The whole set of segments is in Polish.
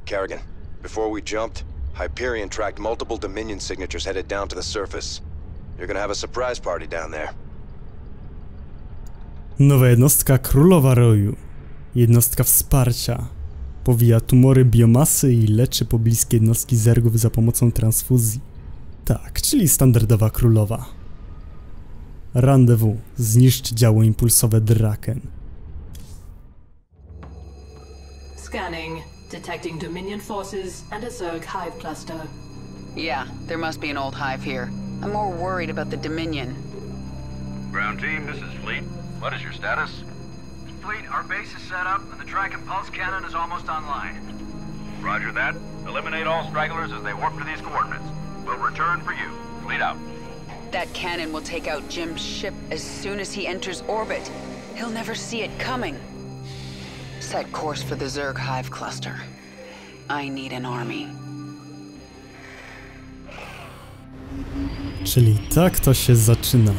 Kerrigan, before we jumped, Hyperion tracked multiple Dominion signatures headed down to the surface. You're gonna have a surprise party down there. Nowa jednostka Królowa Roju. Jednostka wsparcia. Powija tumory biomasy i leczy pobliskie jednostki zergów za pomocą transfuzji. Tak, czyli standardowa królowa. Rendezvous. Zniszcz działo impulsowe Draken. Scanning. Detecting Dominion forces and a Zerg hive cluster. Yeah, there must be an old hive here. I'm more worried about the Dominion. Ground team, this is Fleet. What is your status? Fleet, our base is set up and the Draken pulse cannon is almost online. Roger that. Eliminate all stragglers as they warp to these coordinates. We'll return for you. Fleet out. That cannon will take out Jim's ship as soon as he enters orbit. He'll never see it coming. Set course for the Zerg hive cluster. I need an army. Czyli tak to się zaczyna.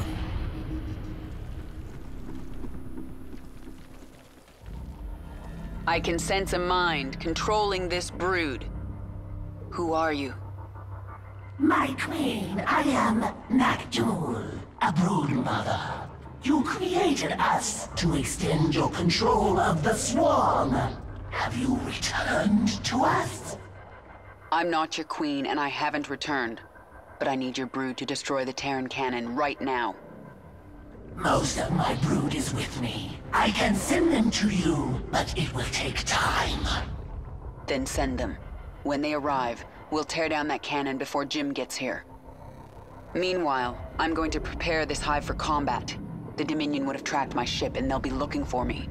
I can sense a mind controlling this brood. Who are you? My queen, I am Nak'Jul, a brood mother. You created us to extend your control of the swarm. Have you returned to us? I'm not your queen and I haven't returned. But I need your brood to destroy the Terran cannon right now. Most of my brood is with me. I can send them to you, but it will take time. Then send them. When they arrive, we'll tear down that cannon before Jim gets here. Meanwhile, I'm going to prepare this hive for combat. The Dominion would have tracked my ship and they'll be looking for me.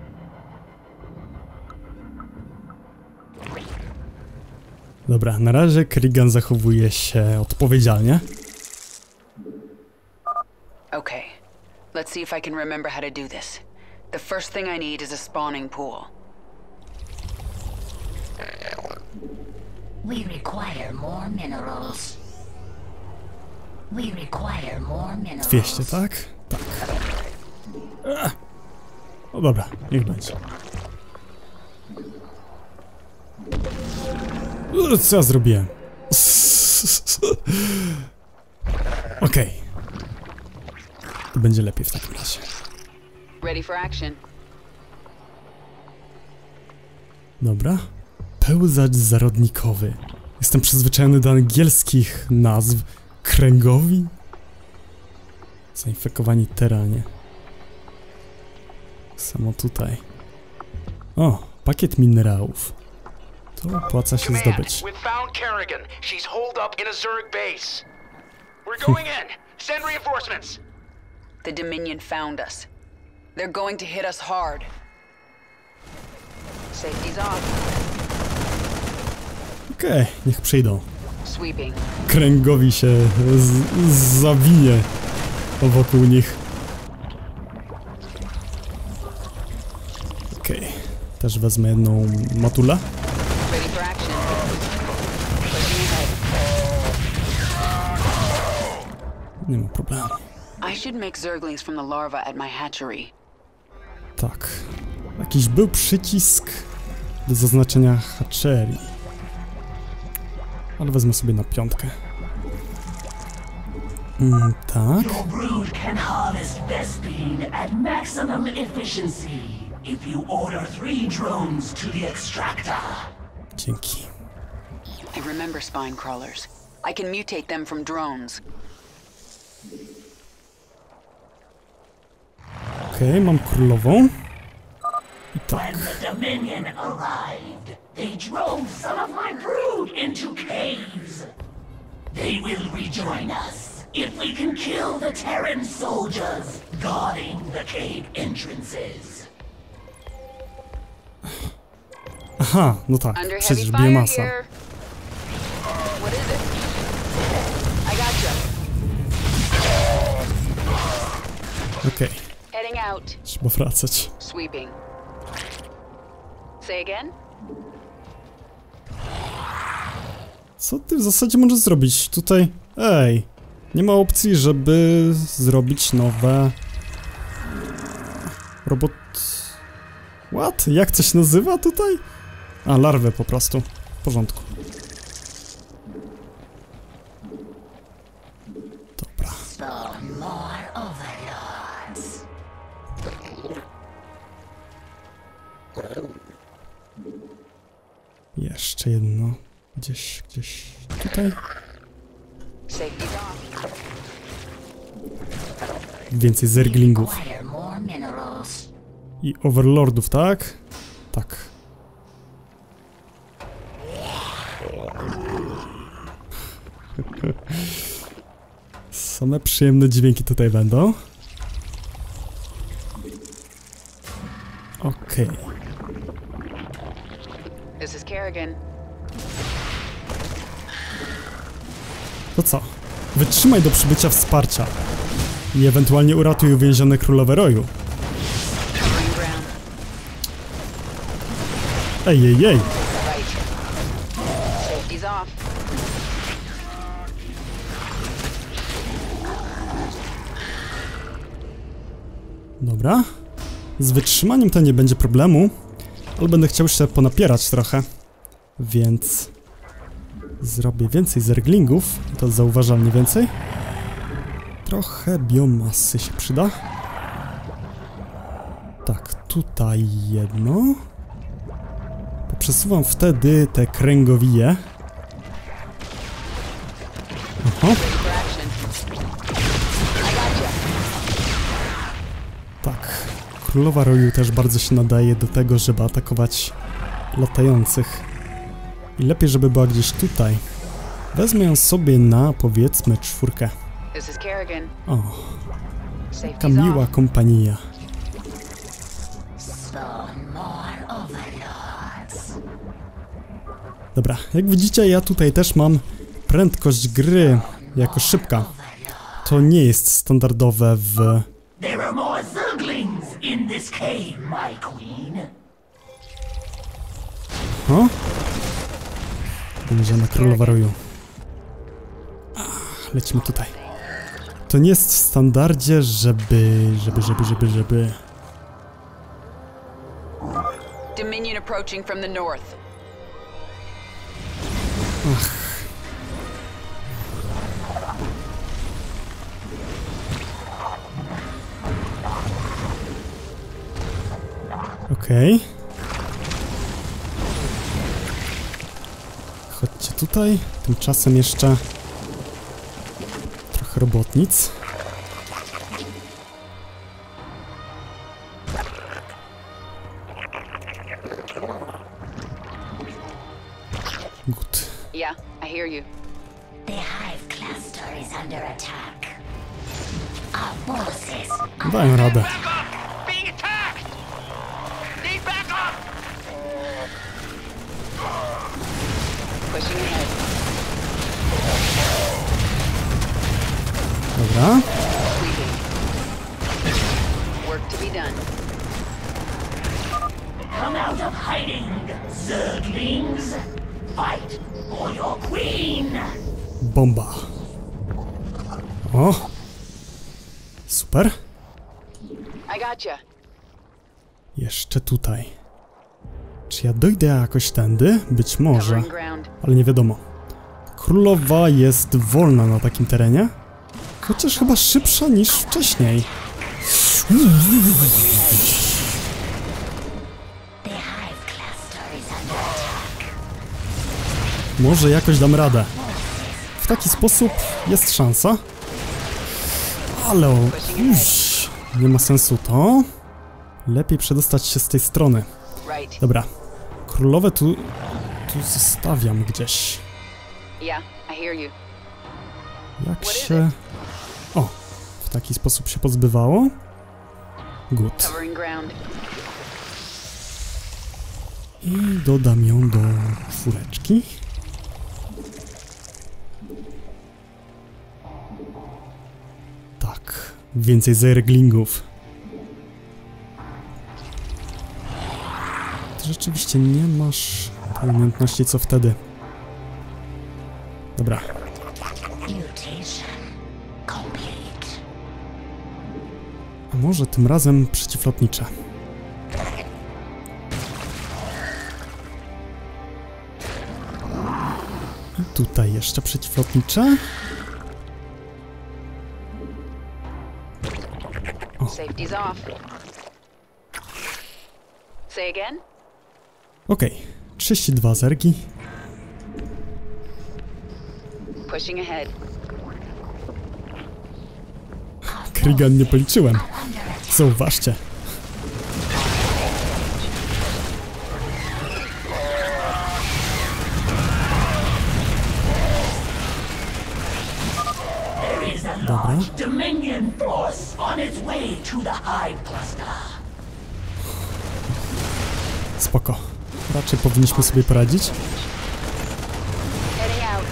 Dobra, na razie Kerrigan zachowuje się odpowiedzialnie. Okay, let's see if I can remember how to do this. The first thing I need is a spawning pool. We require more minerals. We require more minerals. 200, tak? Tak. No dobra, niech będzie. Co ja zrobiłem? Okej. To będzie lepiej w takim razie. Ready for action. Dobra. Pełzacz zarodnikowy. Jestem przyzwyczajony do angielskich nazw. Kręgowi? Zainfekowani teranie. Samo tutaj. O, pakiet minerałów. To opłaca się zdobyć. We've found Kerrigan. She's holed up in a Zerg base. We're going in. Send reinforcements. The Dominion found us. They're going to hit us hard. Safety's off. Okej, niech przyjdą. Sweeping. Kręgowi się zawinie wokół nich. Okej, też wezmę jedną matulę. Ready for action. Nie ma problemu. I should make Zerglings from the larva at my hatchery. Tak. Jakiś był przycisk do zaznaczenia hatchery. Ale wezmę sobie na 5. Tak. Your brood can harvest Vespene at maximum efficiency if you order 3 drones to the extractor. Dzięki. I remember spine crawlers. I can mutate them from drones. Okej, mam królową. I tak. When the Dominion arrived, they drove some of my brood into caves. They will rejoin us if we can kill the Terran soldiers guarding the cave entrances. Aha, no tak, Under heavy przecież fire biomasa. here. What is it? I gotcha. Okej, Heading out. trzeba wracać. Sweeping. Say again? Co ty w zasadzie możesz zrobić? Tutaj... Ej, nie ma opcji, żeby zrobić nowe... Robot... What? Jak to się nazywa tutaj? A, larwy po prostu. W porządku. Dobra. Spawn more overlords. Jeszcze jedno. Gdzieś tutaj. Safety's off. Więcej zerglingów. Acquire more minerals. I overlordów, tak? Tak. Same przyjemne dźwięki tutaj będą. Okej. This is Kerrigan. To co? Wytrzymaj do przybycia wsparcia. I ewentualnie uratuj uwięzione królowe roju. Covering ground. Ej. Right. Safety's off. Dobra. Z wytrzymaniem to nie będzie problemu. Ale będę chciał jeszcze ponapierać trochę. Więc... zrobię więcej zerglingów. To zauważalnie więcej. Trochę biomasy się przyda. Tak, tutaj jedno. Poprzesuwam wtedy te kręgowije. Aha. For action. I gotcha. Tak. Królowa roju też bardzo się nadaje do tego, żeby atakować latających. I lepiej, żeby była gdzieś tutaj. Wezmę ją sobie na, powiedzmy, 4. This is Kerrigan. O, taka Safety's miła off. kompania. Spawn more overlords. Dobra, jak widzicie, ja tutaj też mam prędkość gry jako szybka. To nie jest standardowe w... There are more zerglings in this cave, my queen. O? Będzie na królowa roju. Ach, lecimy tutaj. To nie jest w standardzie, żeby... Dominion approaching from the north. Okej. Chodźcie tutaj. Tymczasem jeszcze trochę robotnic. Good. Yeah, I hear you. The hive cluster is under attack. Our forces Dają radę. Back up! Being attacked! Need backup! Pushing ahead. Dobra. Sweeping. Work to be done. come out of hiding, zerglings. Fight for your queen. Bomba. O! Super. I gotcha. Jeszcze tutaj. Czy ja dojdę jakoś tędy? Być może, Covering ground. ale nie wiadomo. Królowa jest wolna na takim terenie, chociaż chyba szybsza niż wcześniej. The hive cluster is under attack. Może jakoś dam radę. W taki sposób jest szansa. Ale nie ma sensu to. Lepiej przedostać się z tej strony. Right. Dobra. Królowe tu zostawiam gdzieś. Yeah, I hear you. Jak się... O! W taki sposób się pozbywało. Good. Covering ground. I dodam ją do czwóreczki. Tak. Więcej zerglingów. Ty rzeczywiście nie masz tej umiejętności co wtedy. Dobra. Mutation complete. A może tym razem przeciwlotnicze. I tutaj jeszcze przeciwlotnicze. Safety's off. Say again? Okej, 32 zergi. Pushing ahead. Krigan nie policzyłem. Zauważcie. Dobra. Dominion force on its way to the Hive Cluster. Spoko. Raczej powinniśmy sobie poradzić. Heading out.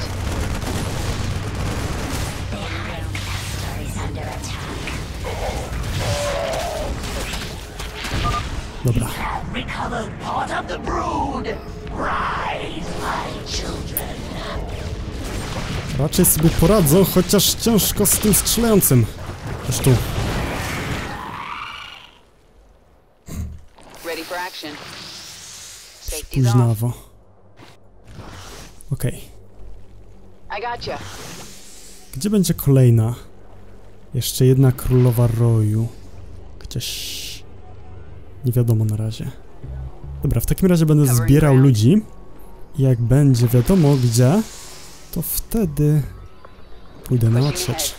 The Hive Cluster is under attack. Dobra. Have recovered part of the brood. Rise, my children. Raczej sobie poradzą, chociaż ciężko z tym strzelającym. Zresztą. Ready for action. Safety's off. Późnawo. Okej. I gotcha. Gdzie będzie kolejna? Jeszcze jedna królowa roju. Gdzieś... Nie wiadomo na razie. Dobra, w takim razie będę zbierał ludzi. I jak będzie wiadomo gdzie, to wtedy pójdę na odsiecz.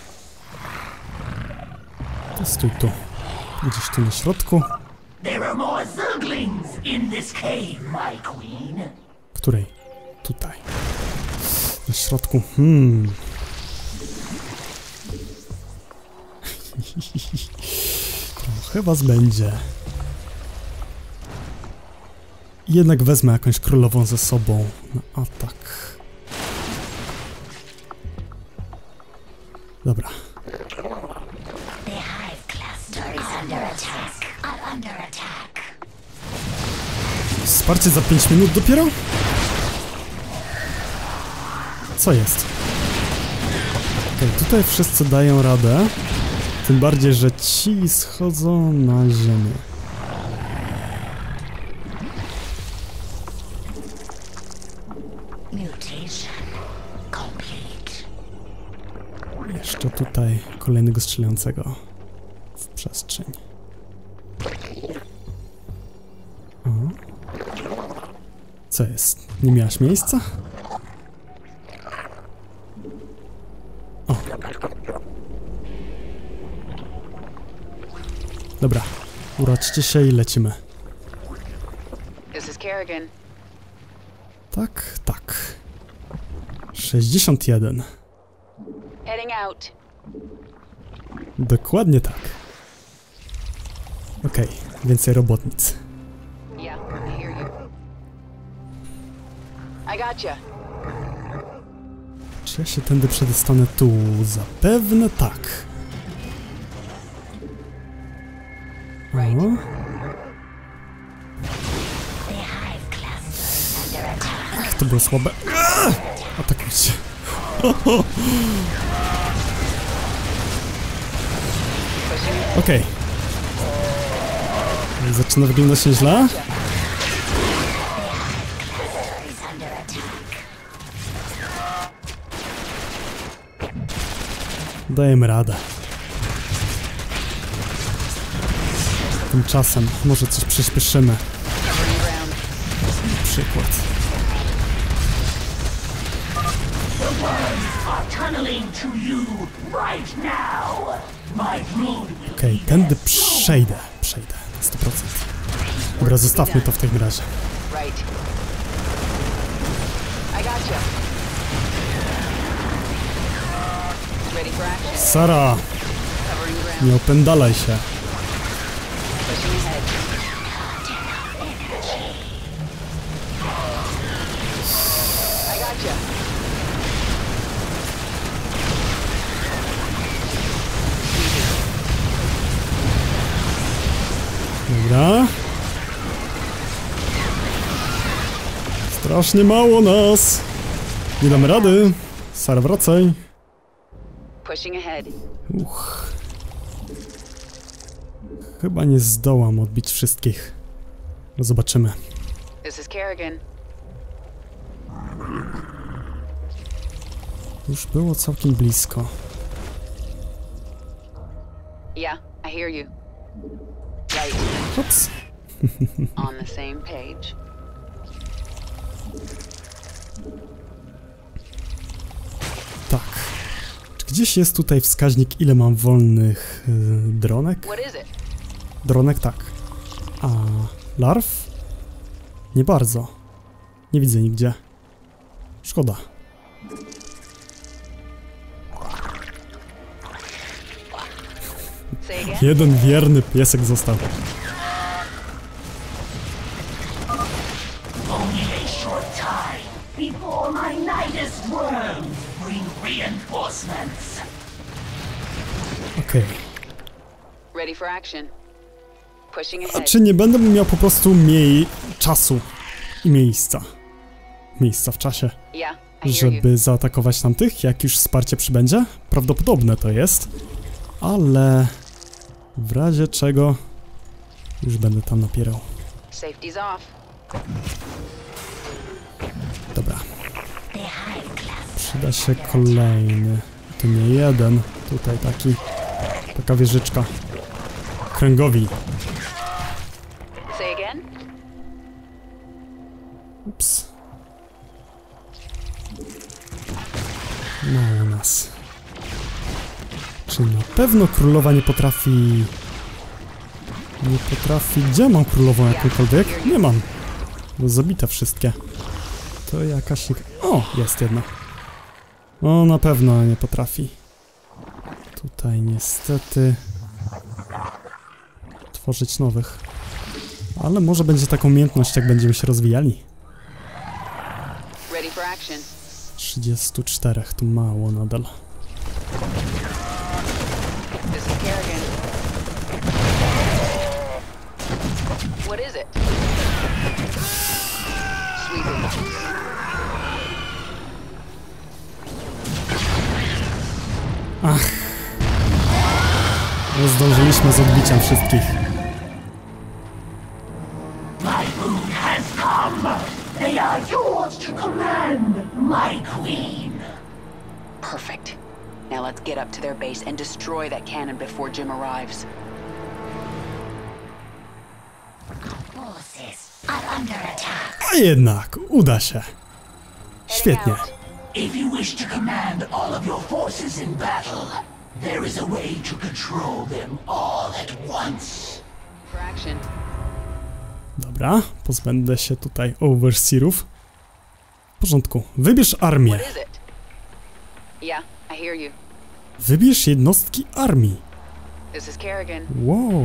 To stój tu. Gdzieś tu na środku. There are more Zerglings in this cave, my queen. Której? Tutaj. Na środku. Trochę was będzie. Jednak wezmę jakąś królową ze sobą na atak. Dobra. The Hive Cluster is under attack. Under attack. Wsparcie za 5 minut dopiero? Co jest? Okej, tutaj wszyscy dają radę. Tym bardziej, że ci schodzą na ziemię. Mutation complete. Jeszcze tutaj kolejnego strzelającego w przestrzeń. O. Co jest? Nie miałaś miejsca? O. Dobra, urodźcie się i lecimy. This is Kerrigan. Tak, tak. 61. Heading out. Dokładnie tak. Okej, więcej robotnic. Yeah, I hear you. I gotcha. Czy ja się tędy przedostanę tu? Zapewne tak. O. The Hive Cluster is under attack. Ach, to było słabe. Atakujcie. Okej. Zaczyna wyglądać nieźle. Dajemy radę. Tymczasem może coś przyspieszymy. Na przykład. Tunneling to you right now. My brood will Okej, tędy przejdę. Przejdę na 100%. Dobra, zostawmy to w takim razie. Right. I gotcha. Ready for action. Sara, Covering ground. nie opędalaj się. Pushing ahead. I gotcha. Dobra. Strasznie mało nas. Nie damy rady. Sara, wracaj. Pushing ahead. Chyba nie zdołam odbić wszystkich. No zobaczymy. This is Kerrigan. Już było całkiem blisko. Yeah, I hear you. Right. Ups. On the same page. Tak. Czy gdzieś jest tutaj wskaźnik, ile mam wolnych dronek? What is it? Dronek tak. A larw? Nie bardzo. Nie widzę nigdzie. Szkoda. Say again? Jeden wierny piesek został. Only a short time before my Nidus worms bring reinforcements. Okej. Ready for action. Pushing A ahead. czy nie będę miał po prostu mniej czasu i miejsca? Miejsca w czasie, Yeah, I hear you. żeby zaatakować tamtych, jak już wsparcie przybędzie? Prawdopodobne to jest. Ale w razie czego już będę tam napierał. Safety's off. Dobra. Przyda się kolejny. To nie jeden. Tutaj taka wieżyczka. Kręgowi. Say again? Ups. Mało nas. Czy na pewno królowa nie potrafi... Nie potrafi... Gdzie mam królową jakąkolwiek? Nie mam. Bo zabite wszystkie. To jakaś... O! Jest jedna. O, na pewno nie potrafi. Tutaj niestety... Tworzyć nowych. Ale może będzie taką umiejętność, jak będziemy się rozwijali. Ready for action. 34, tu mało nadal. This is Kerrigan. What is it? Sweeping. Nie zdążyliśmy z odbiciem wszystkich. My food has come. They are yours to command, my queen. Perfect. Now let's get up to their base and destroy that cannon before Jim arrives. Forces are under attack. A jednak, uda się. Świetnie. If you wish to command all of your forces in battle, there is a way to control them all at once. For action. Dobra, pozbędę się tutaj overseerów. W porządku, wybierz armię. What is it? Yeah, I hear you. Wybierz jednostki armii. This is Kerrigan. Wow.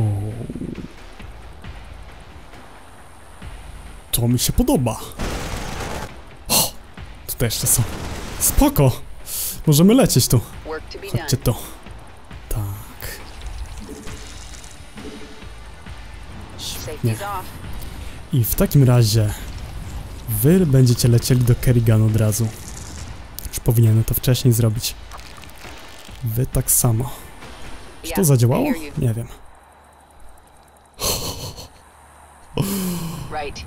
To mi się podoba. O, tutaj jeszcze są. Spoko. Możemy lecieć tu. Work to be Chodźcie done. tu. Tak. Świetnie. Safety's off. I w takim razie wy będziecie lecieli do Kerrigan od razu. Już powinienem to wcześniej zrobić. Wy tak samo. Czy to Yeah, zadziałało? I hear you. Nie wiem. Right.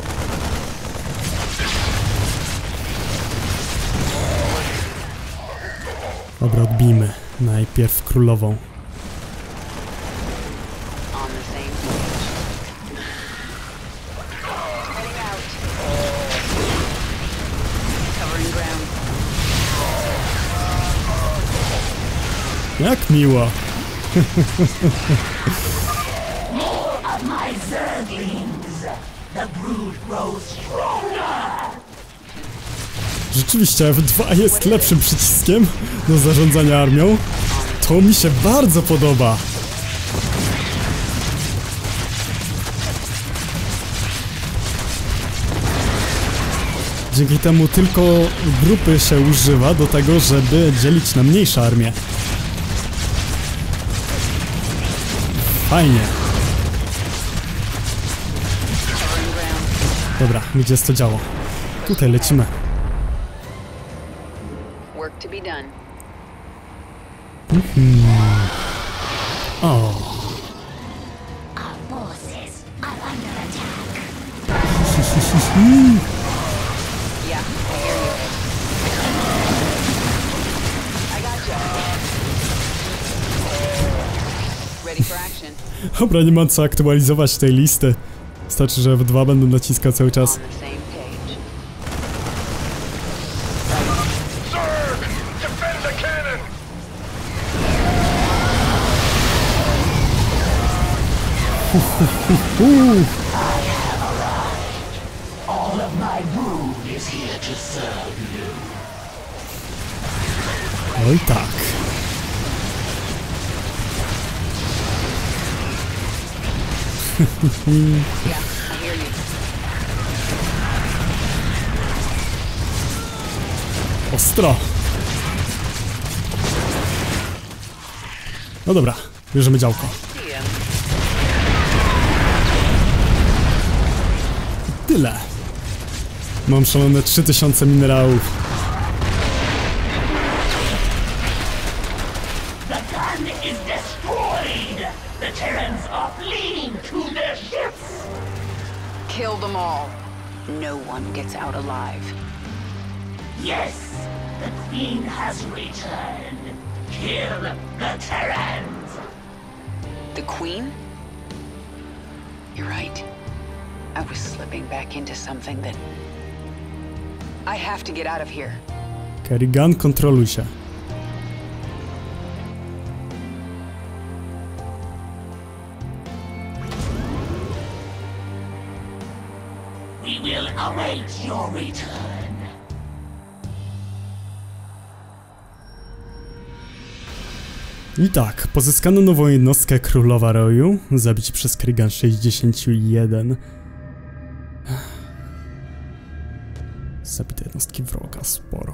Dobra, odbijmy. Najpierw królową. On the same page. Heading out. Covering ground. Jak miło. Of my zerglings, the brood grows stronger. Rzeczywiście F2 jest lepszym przyciskiem do zarządzania armią. To mi się bardzo podoba. Dzięki temu tylko grupy się używa do tego, żeby dzielić na mniejsze armie. Fajnie. Covering ground. Dobra, gdzie jest to działo? Tutaj lecimy. Work to be done. O, Our forces are under attack. Yeah, I hear you. position. Dobra, nie mam co aktualizować tej listy. Wystarczy, że F2 będę naciskał cały czas. On the same page. Zerg! Defend the cannon! All of my brood is here to serve you. Oj tak. Yeah, I hear you. Ostro. No dobra, bierzemy działko. See ya. Tyle. Mam szalone 3000 minerałów. The gun is destroyed. The Terrans are fleeing to their ships. Kill them all. No one gets out alive. Yes, the Queen has returned. Kill the Terrans. The Queen? You're right. I was slipping back into something that... I have to get out of here. Kerrigan, kontroluj się. We will await your return. I tak, pozyskano nową jednostkę Królowa Roju, zabici przez Kerrigan 61. Zabite jednostki wroga, sporo.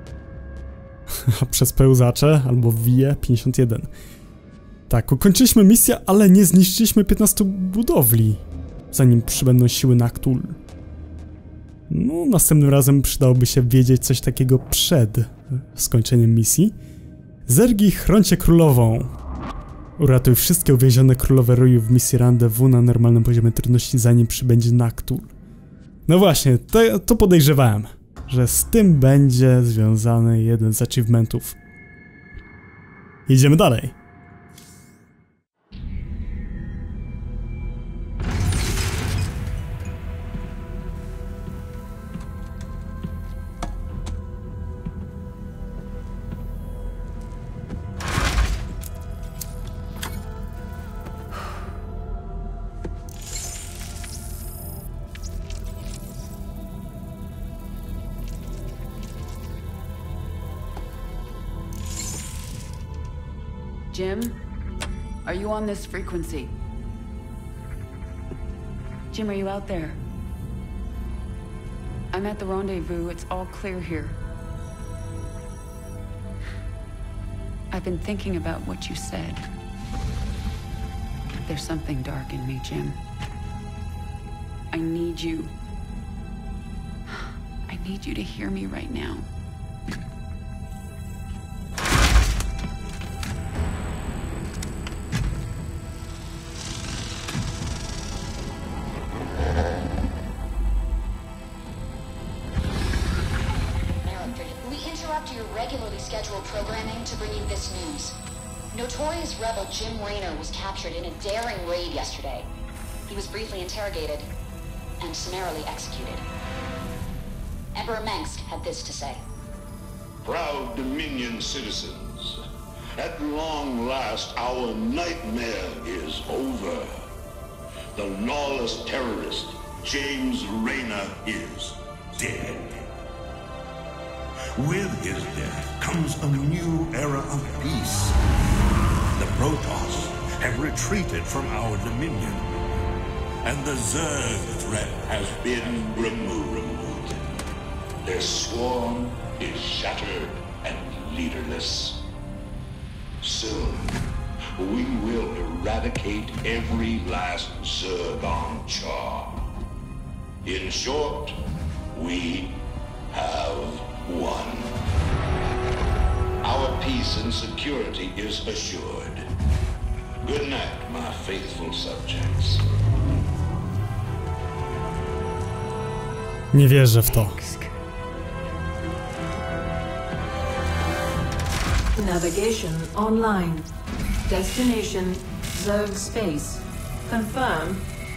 A przez pełzacze, albo wije 51. Tak, ukończyliśmy misję, ale nie zniszczyliśmy 15 budowli, zanim przybędą siły Noctul. No, następnym razem przydałoby się wiedzieć coś takiego przed skończeniem misji. Zergi, chrońcie królową. Uratuj wszystkie uwięzione królowe Roju w misji Rendezvous na normalnym poziomie trudności, zanim przybędzie Noctul. No właśnie, to podejrzewałem, że z tym będzie związany jeden z achievementów. Idziemy dalej. Jim? Are you on this frequency? Jim, are you out there? I'm at the rendezvous. It's all clear here. I've been thinking about what you said. There's something dark in me, Jim. I need you. I need you to hear me right now. Scheduled programming to bring you this news. Notorious rebel Jim Raynor was captured in a daring raid yesterday. He was briefly interrogated and summarily executed. Emperor Mengsk had this to say. Proud Dominion citizens, at long last our nightmare is over. The lawless terrorist James Raynor is dead. With his death comes a new era of peace. The Protoss have retreated from our dominion, and the Zerg threat has been removed. Their swarm is shattered and leaderless. Soon, we will eradicate every last Zerg on Char. In short, we have won. Our peace and security is assured. Good night, my faithful subjects. Nie wierzę w to. Navigation online. Destination Zerg space. Confirm.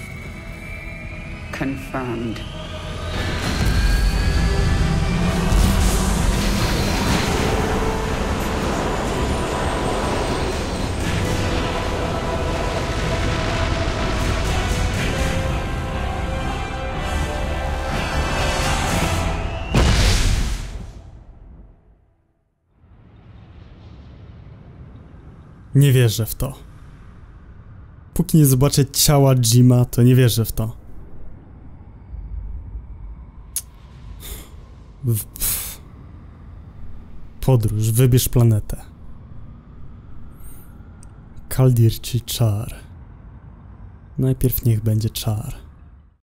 Confirmed. Nie wierzę w to. Póki nie zobaczę ciała Jima, to nie wierzę w to. Podróż, wybierz planetę. Kaldir czy Czar? Najpierw niech będzie Czar.